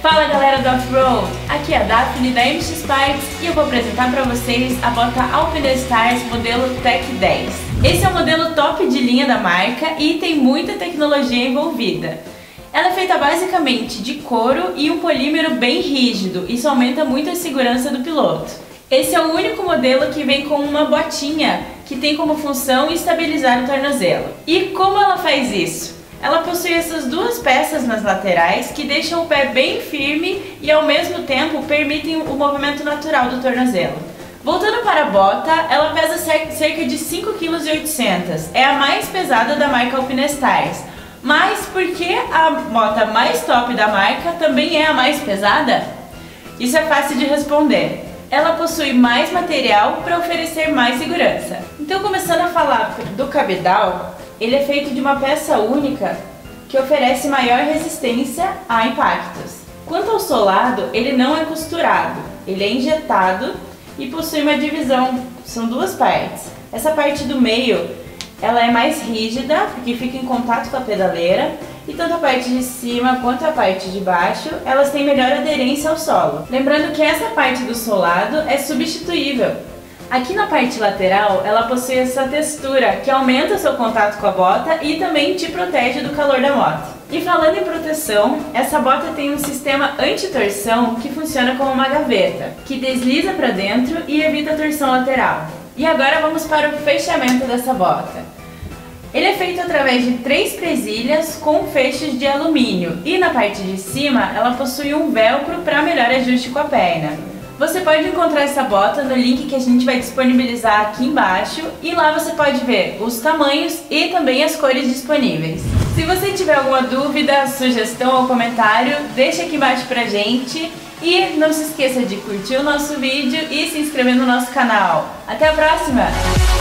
Fala galera do Off-Road, aqui é a Daphne da MX Parts e eu vou apresentar para vocês a bota Alpinestars modelo Tech 10. Esse é o modelo top de linha da marca e tem muita tecnologia envolvida. Ela é feita basicamente de couro e um polímero bem rígido, isso aumenta muito a segurança do piloto. Esse é o único modelo que vem com uma botinha que tem como função estabilizar o tornozelo. E como ela faz isso? Ela possui essas duas peças nas laterais que deixam o pé bem firme e ao mesmo tempo permitem o movimento natural do tornozelo. Voltando para a bota, ela pesa cerca de 5,8 kg, é a mais pesada da marca Alpinestars. Mas por que a bota mais top da marca também é a mais pesada? Isso é fácil de responder. Ela possui mais material para oferecer mais segurança. Então, começando a falar do cabedal, ele é feito de uma peça única que oferece maior resistência a impactos. Quanto ao solado, ele não é costurado, ele é injetado e possui uma divisão, são duas partes. Essa parte do meio, ela é mais rígida, porque fica em contato com a pedaleira, e tanto a parte de cima quanto a parte de baixo, elas têm melhor aderência ao solo. Lembrando que essa parte do solado é substituível. Aqui na parte lateral, ela possui essa textura que aumenta o seu contato com a bota e também te protege do calor da moto. E falando em proteção, essa bota tem um sistema anti-torção que funciona como uma gaveta, que desliza para dentro e evita a torção lateral. E agora vamos para o fechamento dessa bota. Ele é feito através de 3 presilhas com fechos de alumínio e na parte de cima ela possui um velcro para melhor ajuste com a perna. Você pode encontrar essa bota no link que a gente vai disponibilizar aqui embaixo e lá você pode ver os tamanhos e também as cores disponíveis. Se você tiver alguma dúvida, sugestão ou comentário, deixa aqui embaixo pra gente e não se esqueça de curtir o nosso vídeo e se inscrever no nosso canal. Até a próxima!